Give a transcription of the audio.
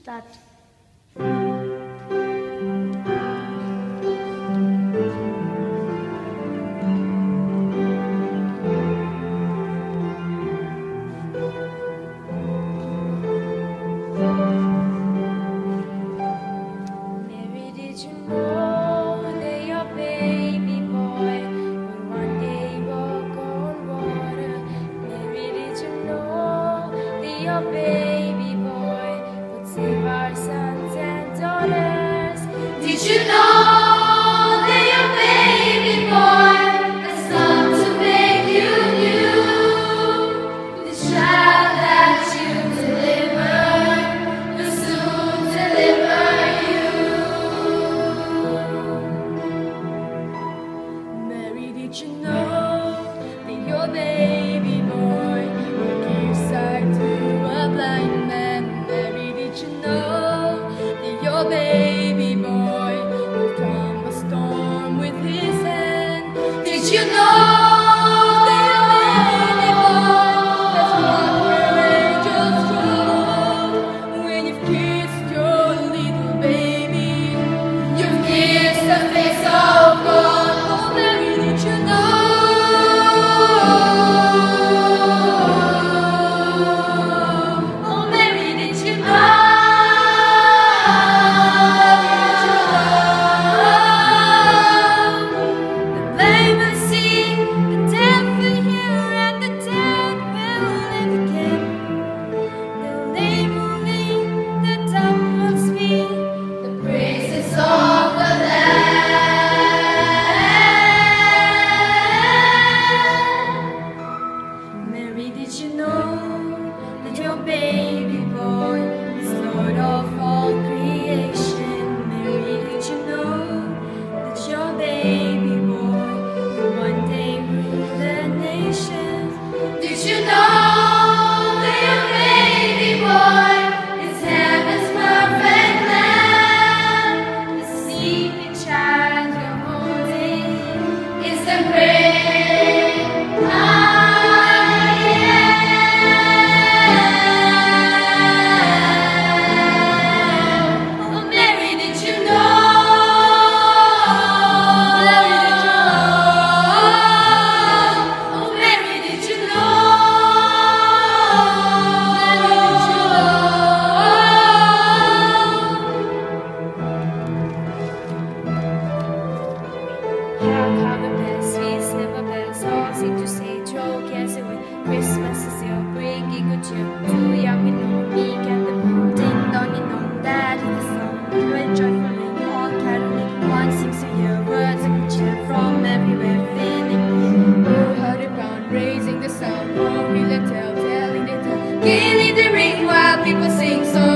Start. Mary, did you know that your baby boy would one day walk on water? Mary, did you know that your baby boy would save our sons and daughters? Did you know that your baby boy has come to make you new? The child that you delivered will soon deliver you. Mary, did you know that your baby boy will give sight to a blind man? Mary, did you know that your baby boy will calm a storm with his hand? Did you know that your baby boy has walked where angels trod? When you've kissed your little baby, you've kissed the face of God. Oh, Mary, did you know? Oh, Mary, did you know? The blind will see, the deaf will hear, and the dead will live again. The lame will leap, the dumb will speak, the praises of the Lamb. Mary, did you know that your baby boy is Lord of all creation? Mary, did you know that your baby boy will one day rule the nations? Did you know that your baby boy is heaven's perfect lamb? The sleeping child you're holding is the great I am. Oh, Mary, did you know? Mary, did you know? Oh, Mary, did you know? Mary, did you know? Hark, how the bells, sweet silver bells, all seem to say, throw cares away. Christmas is here, bringing good cheer to young and old, meek and the bold. Ding dong, ding dong, that is the song. Joy, joyfully, all caroling, one sings to hear words of good cheer from everywhere, filling. Oh, how the ground, raising the sound. Oh, we let tell, telling the tale, gaining the ring while people sing songs.